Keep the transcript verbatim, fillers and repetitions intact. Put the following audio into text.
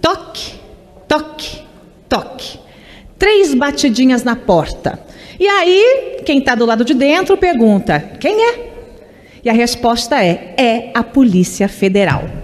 Toque, toque, toque. Três batidinhas na porta. E aí, quem está do lado de dentro pergunta: quem é? E a resposta é: é a Polícia Federal.